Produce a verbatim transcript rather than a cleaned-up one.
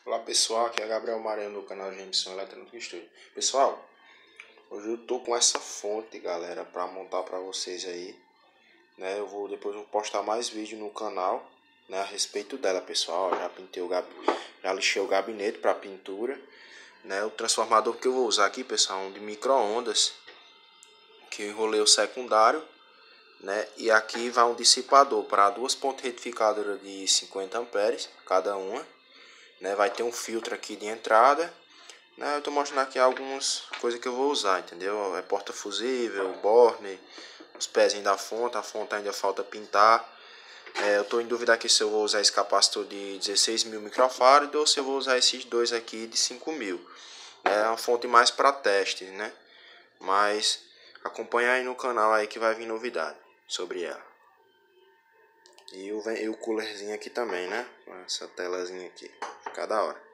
Olá pessoal, aqui é Gabriel Maranhão do canal Gemson Eletrônica Studio. Pessoal, hoje eu tô com essa fonte, galera, para montar para vocês aí, né? Eu vou depois vou postar mais vídeo no canal, né, a respeito dela, pessoal. Já pintei o gab... já lixei o gabinete para pintura, né? O transformador que eu vou usar aqui, pessoal, é um de micro-ondas, que eu enrolei o secundário, né? E aqui vai um dissipador para duas pontes retificadoras de cinquenta amperes cada uma. Né, vai ter um filtro aqui de entrada, né, eu tô mostrando aqui algumas coisas que eu vou usar, entendeu? É porta fusível, borne, os pezinhos da fonte, a fonte ainda falta pintar. É, eu tô em dúvida aqui se eu vou usar esse capacitor de dezesseis mil microfarads ou se eu vou usar esses dois aqui de cinco mil. É uma fonte mais para teste, né? Mas acompanha aí no canal aí que vai vir novidade sobre ela. E o, e o coolerzinho aqui também, né? Essa telazinha aqui, cada hora.